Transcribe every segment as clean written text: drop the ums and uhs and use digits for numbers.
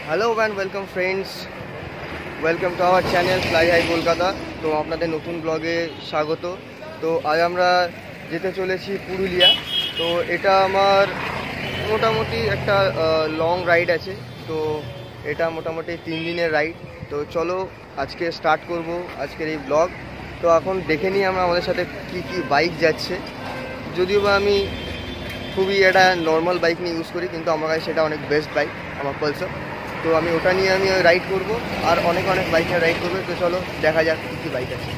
Hello and welcome friends, welcome to our channel fly high Kolkata. তো আপনাদের নতুন ব্লগে স্বাগত। তো আজ আমরা যেতে চলেছি পুরুলিয়া। তো এটা আমার মোটামুটি একটা লং রাইড আছে। তো এটা মোটামুটি 3 দিনের রাইড। তো চলো আজকে স্টার্ট করব আজকের এই ব্লগ। তো এখন দেখে নিই আমরা আমাদের সাথে কি কি বাইক যাচ্ছে। যদিও বা আমি খুবই একটা নর্মাল বাইক নিয়ে ইউজ করি, কিন্তু আমার কাছে সেটা অনেক বেস্ট বাইক, আমার পালসার। তো আমি ওটা নিয়ে আমি রাইড করব, আর অনেক বাইক নিয়ে রাইড করবো। তো চলো দেখা যাক কী কী বাইক আছে।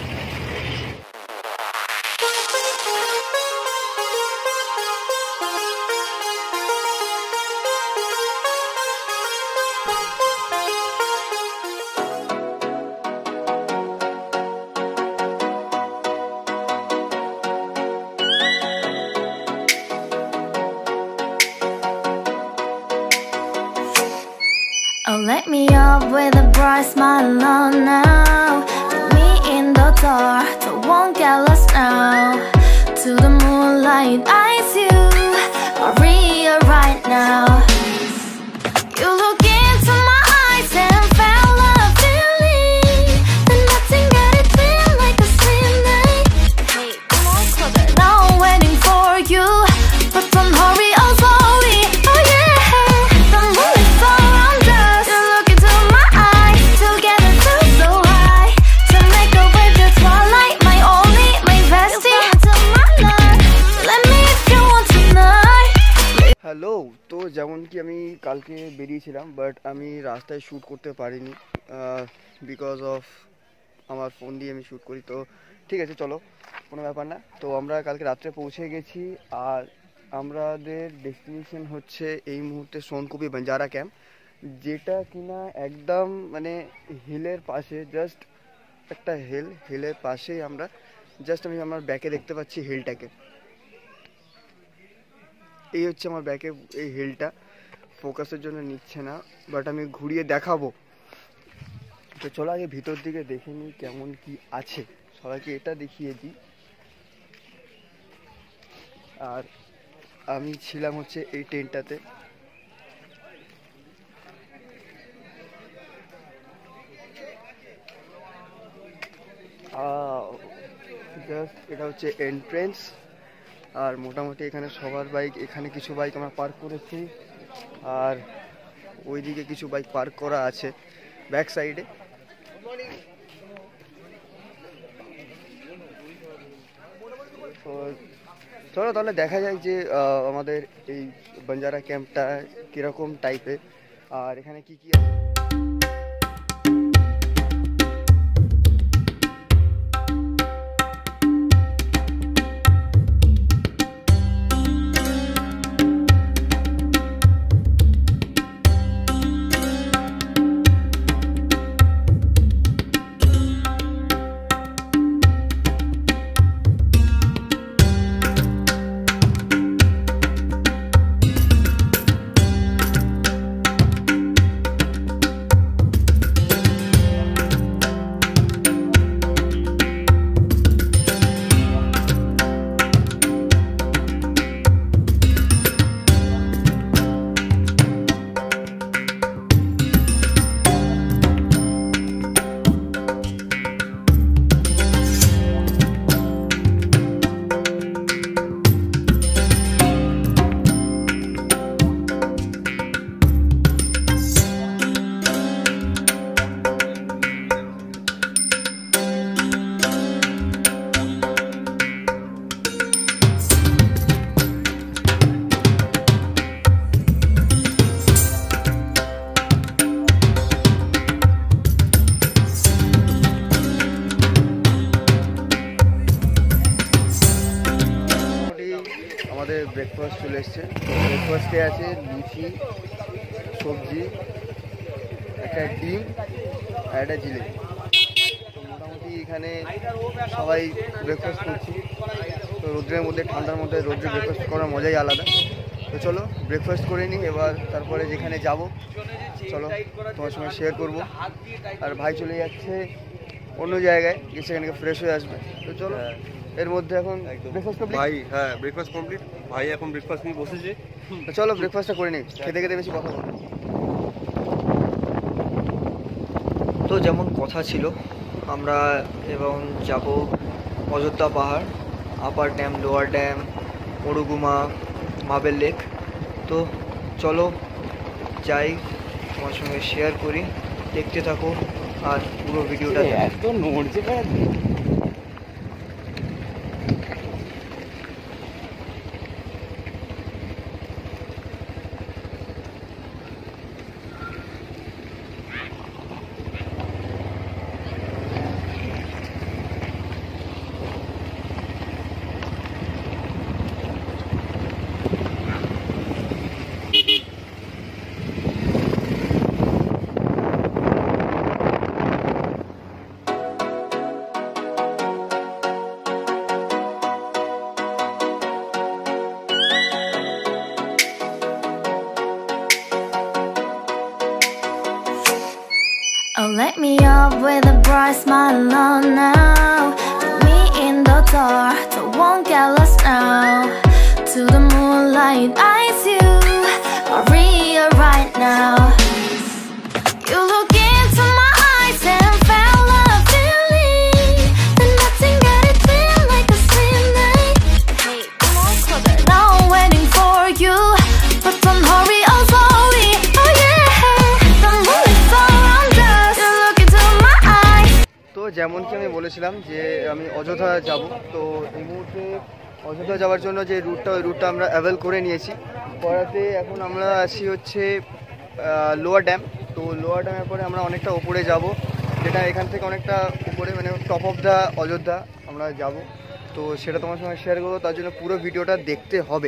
Oh, let me up with a bright smile on now. Put me in the dark, so won't get lost now. To the moonlight, eyes you, Maria right now. You look into my eyes and felt a feeling that nothing got it feel like a same night. Hey, come on, closer. Now I'm waiting for you, but don't hurry, oh slowly. Oh yeah, the moon is so around us. You look into my eyes, together feel so high. To make a wave, that's twilight, my only, my bestie. To my life, let me if you want tonight. Hello, তো যেমন কি আমি কালকে বেরিয়েছিলাম, but আমি রাস্তায় shoot করতে পারিনি বিকজ অফ আমার ফোন দিয়ে আমি শ্যুট করি। তো ঠিক আছে, চলো, কোনো ব্যাপার না। তো আমরা কালকে রাত্রে পৌঁছে গেছি, আর আমাদের ডেস্টিনেশন হচ্ছে এই মুহূর্তে সোনকুপি বাঞ্জারা ক্যাম্প, যেটা কিনা একদম মানে হিলের পাশে, জাস্ট একটা হিলের পাশেই আমরা আমি আমার ব্যাকে দেখতে পাচ্ছি হিলটাকে। এই হচ্ছে আমার ব্যাকে এই হিলটা, ফোকাসের জন্য নিচ্ছে না, বাট আমি ঘুরিয়ে দেখাবো। তো চলো আগে ভিতর দিকে দেখে নিই কেমন কি আছে, সবাইকে এটা দেখিয়ে দিই। আর আমি ছিলাম হচ্ছে এই টেন্টটাতে। জাস্ট এটা হচ্ছে এন্ট্রেন্স, আর মোটামুটি এখানে সবার বাইক, এখানে কিছু বাইক আমরা পার্ক করেছি, আর ওইদিকে কিছু বাইক পার্ক করা আছে ব্যাক সাইডে। তো চলো তাহলে দেখা যায় যে আমাদের এই বাঞ্জারা ক্যাম্পটা কীরকম টাইপের, আর এখানে কি কি আছে। আমাদের ব্রেকফাস্ট চলে এসছে। ব্রেকফাস্টে আছে লুচি, সবজি, একটা ডিম আর একটা জিলেবি। তো মোটামুটি এখানে সবাই ব্রেকফাস্ট করছি। তো রোদ্রের মধ্যে, ঠান্ডার মধ্যে রোদ্রে ব্রেকফাস্ট করার মজাই আলাদা। তো চলো ব্রেকফাস্ট করে নিই, এবার তারপরে যেখানে যাব চলো তোমার সঙ্গে শেয়ার করব। আর ভাই চলে যাচ্ছে অন্য জায়গায়, গিয়ে সেখানে ফ্রেশ হয়ে আসবে। তো চলো এর মধ্যে এখন ব্রেকফাস্ট কমপ্লিট ভাই। হ্যাঁ, ব্রেকফাস্ট কমপ্লিট। ভাই এখন ব্রেকফাস্ট নিয়ে বসেছে। চলো ব্রেকফাস্টটা করে নিই, খেতে খেতে বেশি কথা বলবো। তো যেমন কথা ছিল আমরা এবং যাব Ayodhya Pahar, upper dam, lower dam, Murguma, marble lake. তো চলো যাই, তোমার সঙ্গে শেয়ার করি, দেখতে থাকো আর পুরো ভিডিওটা Oh, let me up with a bright smile on now. Put me in the dark, so won't get lost now. To the moonlight, eyes you, Maria right now. You look into my eyes and felt a feeling that nothing got it feel like a same night. Hey, come on, closer. Now I'm waiting for you, but don't hurry, oh slowly. Oh yeah, the moonlight surrounds us. You look into my eyes. তো যেমন কি আমি বলেছিলাম যে আমি অযোধ্যা যাব। তো এই মুহূর্তে অযোধ্যা যাওয়ার জন্য যে রুটটা, ওই রুটটা আমরা অ্যাভেল করে নিয়েছি। পড়াতে এখন আমরা আছি হচ্ছে লোয়ার ড্যাম। তো লোয়ার ড্যামের পরে আমরা অনেকটা উপরে যাব, যেটা এখান থেকে অনেকটা উপরে, মানে টপ অফ দ্য অযোধ্যা আমরা যাব। তো সেটা তোমার সঙ্গে শেয়ার করবো, তার জন্য পুরো ভিডিওটা দেখতে হবে।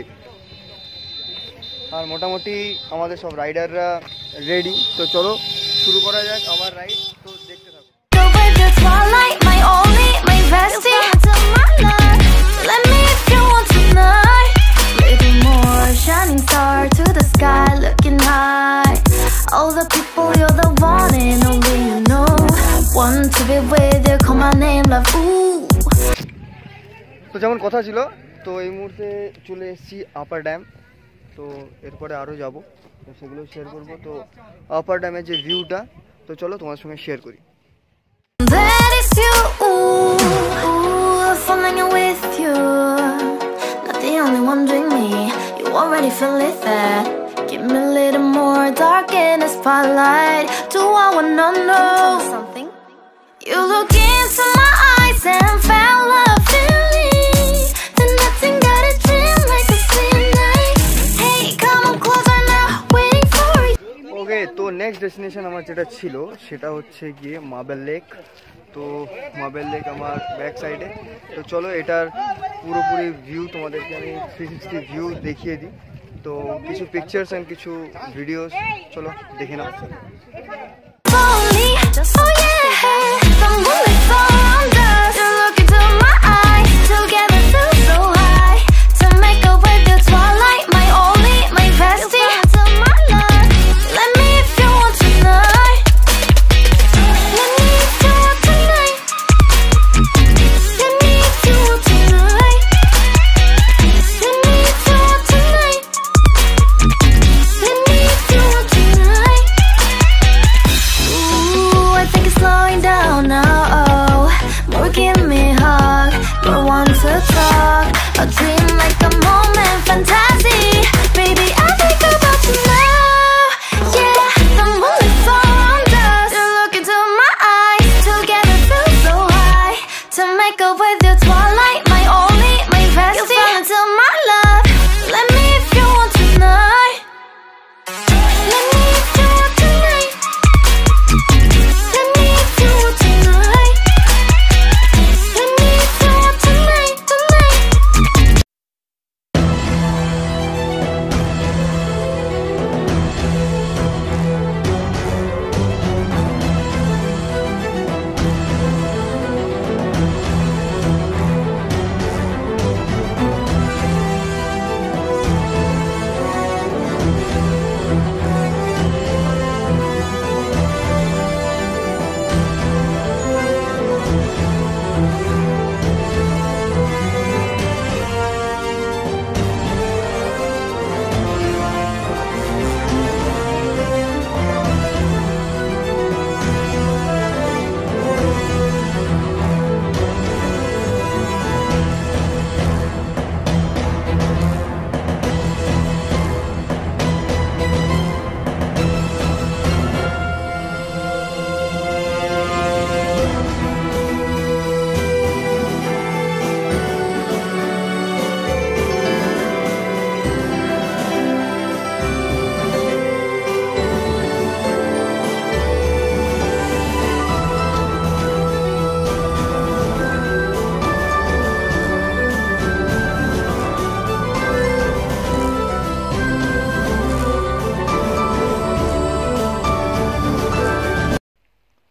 আর মোটামুটি আমাদের সব রাইডাররা রেডি। তো চলো শুরু করা যাক আমার রাইড। তো দেখতে থাকো। Twilight, my only, my bestie. My love, let me if you want tonight. Little more shining star to the sky, looking high. All the people, you're the one and only you know. Want to be with you, call my name, love. Ooh. তো যেমন কথা ছিল, তো এই মুহূর্তে চলে এসেছি upper dam. তো এরপরে আরও যাব, তো সেগুলো শেয়ার করবো। তো আপার ড্যামের যে ভিউটা, তো চলো তোমার সঙ্গে শেয়ার করি। That is you, ooh, falling in with you. Not the only one doing me, you already feel it there. Give me a little more dark in the spotlight. Do I wanna know something? You look into my eyes and felt a feeling that nothing got a dream like a same night. Hey, come on closer now, waiting for you. ওকে, তো next destination আমার যেটা ছিল সেটা হচ্ছে গিয়ে মাবেল lake. তো মাবেল lake আমার back সাইডে। তো চলো এটার পুরোপুরি ভিউ তোমাদেরকে আমি 360 ভিউ দেখিয়ে দিই। তো কিছু পিকচার্স অ্যান্ড কিছু ভিডিওস চলো দেখে নাও। Slowly, oh yeah, the moonlight surrounds us. You look into my eyes, together feel so high. To make up with the twilight, my only, my bestie. My love, let me if you want tonight. Let me if you want tonight. Let me if you want tonight. Let me if you want tonight. Let me if you want tonight.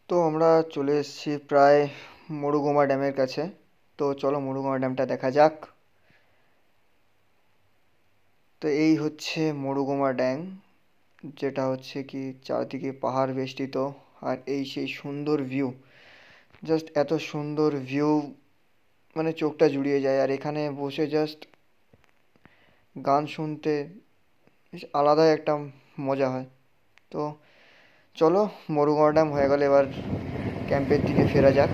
তো আমরা চলে এসেছি প্রায় মুরুগুমা ড্যামের কাছে। তো চলো মুরুগুমা ড্যামটা দেখা যাক। তো এই হচ্ছে মুরুগুমা ড্যাম, যেটা হচ্ছে কি চারদিকে পাহাড় বেষ্টিত, আর এই সেই সুন্দর ভিউ। জাস্ট এত সুন্দর ভিউ, মানে চোখটা জুড়িয়ে যায়। আর এখানে বসে জাস্ট গান শুনতে বেশ আলাদাই একটা মজা হয়। তো চলো মুরুগুমা ড্যাম হয়ে গেলে এবার ক্যাম্পের দিকে ফেরা যাক।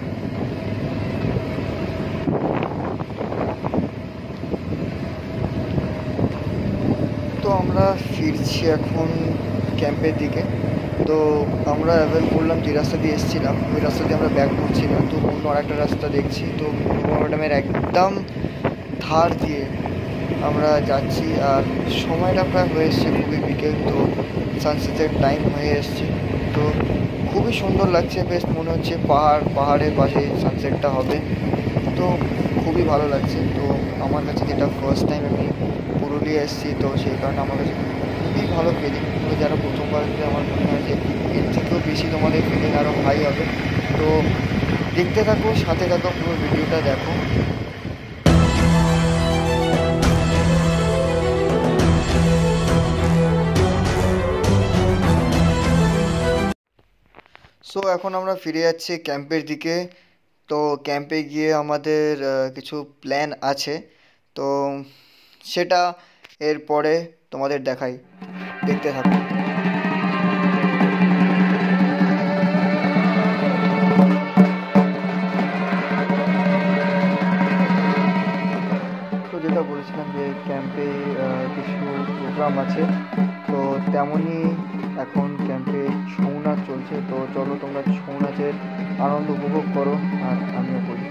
তো আমরা ফিরছি এখন ক্যাম্পের দিকে। তো আমরা অ্যাভেল করলাম যে রাস্তা দিয়ে এসেছিলাম, ওই রাস্তা দিয়ে আমরা ব্যাক করছি না, তো অন্য আরেকটা রাস্তা দেখছি। তো মুরুগুমা ড্যামের একদম ধার দিয়ে আমরা যাচ্ছি, আর সময়টা প্রায় হয়ে এসছে খুবই বিকেল। তো সানসেটের টাইম হয়ে এসছে। তো খুবই সুন্দর লাগছে, বেশ মনে হচ্ছে পাহাড়ের পাশে সানসেটটা হবে। তো খুবই ভালো লাগছে। তো আমার কাছে যেটা ফার্স্ট টাইম আমি পুরুলিয়া এসেছি, তো সেই কারণে আমার কাছে খুবই ভালো ফিলিং। তো যারা প্রথমবার আসবে আমার মনে হয় যে এর থেকেও বেশি তোমাদের ফিলিং আরও হাই হবে। তো দেখতে থাকো, সাথে থাকো, পুরো ভিডিওটা দেখো। সো এখন আমরা ফিরে যাচ্ছি ক্যাম্পের দিকে। তো ক্যাম্পে গিয়ে আমাদের কিছু প্ল্যান আছে। তো সেটা এরপরে তোমাদের দেখাই, দেখতে থাকো। তো যেটা বলেছিলাম যে ক্যাম্পে কিছু প্রোগ্রাম আছে, তো তেমনই এখন ক্যাম্পে ছৌ নাচ চলছে। তো চলো তোমরা ছৌ নাচের আনন্দ উপভোগ করো, আর আমিও করি।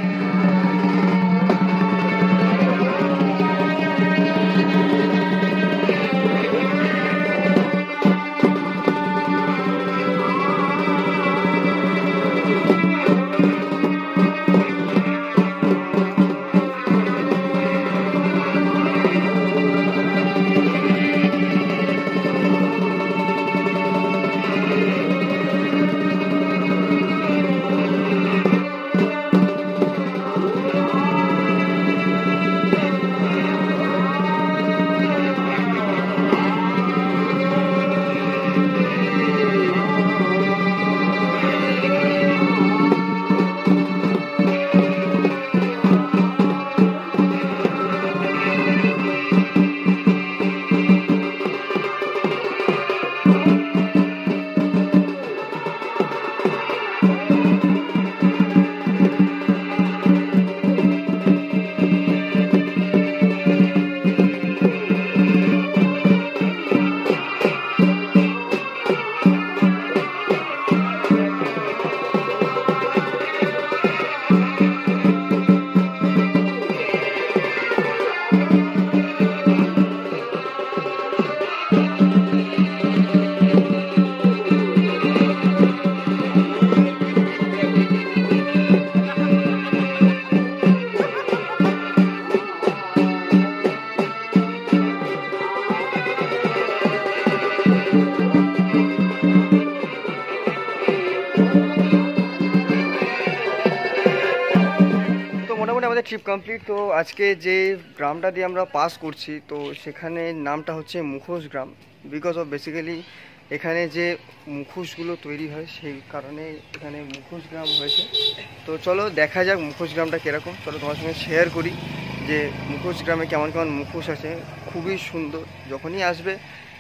আমাদের ট্রিপ কমপ্লিট। তো আজকে যে গ্রামটা দিয়ে আমরা পাস করছি, তো সেখানে নামটা হচ্ছে মুখোশ গ্রাম। বিকজ অফ বেসিক্যালি এখানে যে মুখোশগুলো তৈরি হয়, সেই কারণে এখানে মুখোশ গ্রাম হয়েছে। তো চলো দেখা যাক মুখোশ গ্রামটা কীরকম। চলো তোমার সঙ্গে শেয়ার করি যে মুখোশ গ্রামে কেমন কেমন মুখোশ আছে। খুবই সুন্দর, যখনই আসবে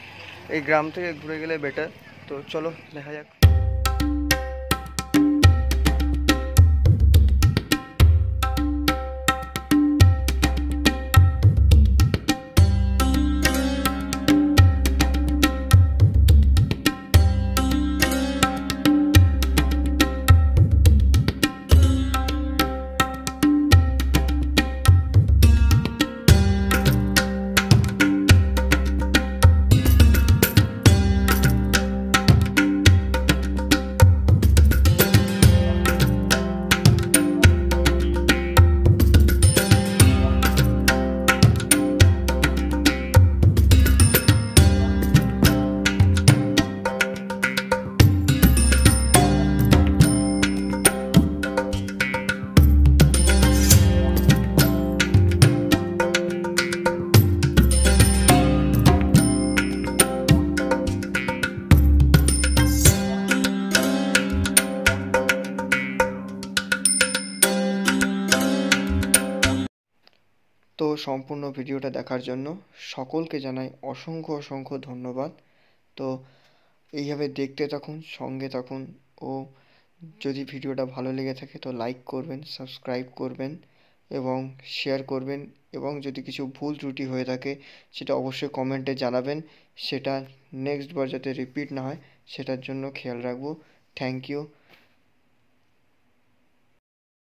এই গ্রাম থেকে ঘুরে গেলে বেটার। তো চলো দেখা যাক। তো সম্পূর্ণ ভিডিওটা দেখার জন্য সকলকে জানাই অসংখ্য অসংখ্য ধন্যবাদ। তো এইভাবে দেখতে থাকুন, সঙ্গে থাকুন, ও যদি ভিডিওটা ভালো লেগে থাকে তো লাইক করবেন, সাবস্ক্রাইব করবেন এবং শেয়ার করবেন, এবং যদি কিছু ভুল ত্রুটি হয়ে থাকে সেটা অবশ্যই কমেন্টে জানাবেন, সেটা নেক্সট বার যাতে রিপিট না হয় সেটার জন্য খেয়াল রাখবো। Thank you.